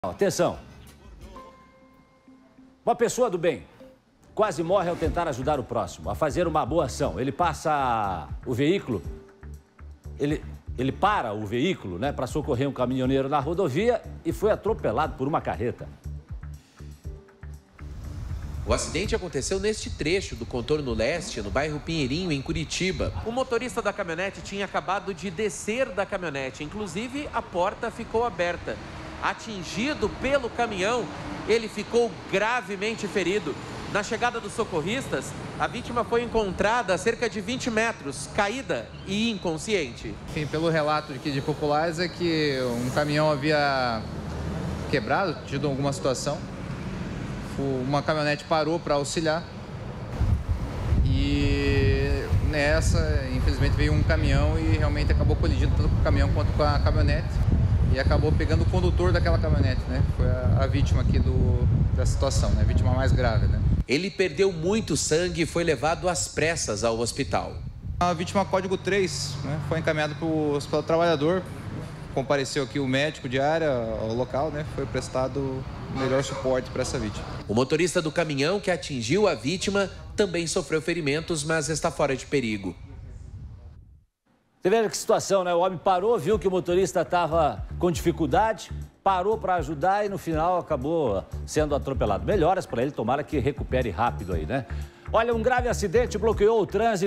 Atenção, uma pessoa do bem quase morre ao tentar ajudar o próximo, a fazer uma boa ação. Ele passa o veículo, ele para o veículo, né, para socorrer um caminhoneiro na rodovia e foi atropelado por uma carreta. O acidente aconteceu neste trecho do contorno leste, no bairro Pinheirinho, em Curitiba. O motorista da caminhonete tinha acabado de descer da caminhonete, inclusive a porta ficou aberta. Atingido pelo caminhão, ele ficou gravemente ferido. Na chegada dos socorristas, a vítima foi encontrada a cerca de 20 metros, caída e inconsciente. Enfim, pelo relato de populares é que um caminhão havia quebrado, tido alguma situação. Uma caminhonete parou para auxiliar e nessa, infelizmente, veio um caminhão e realmente acabou colidindo tanto com o caminhão quanto com a caminhonete e acabou pegando o condutor daquela caminhonete, né? Foi a vítima aqui da situação, né? A vítima mais grave, né? Ele perdeu muito sangue e foi levado às pressas ao hospital. A vítima código 3, né? Foi encaminhado para o Hospital do Trabalhador. Compareceu aqui o médico de área ao local, né? Foi prestado o melhor suporte para essa vítima. O motorista do caminhão que atingiu a vítima também sofreu ferimentos, mas está fora de perigo. Você vê que situação, né? O homem parou, viu que o motorista estava com dificuldade, parou para ajudar e no final acabou sendo atropelado. Melhoras para ele, tomara que recupere rápido aí, né? Olha, um grave acidente bloqueou o trânsito.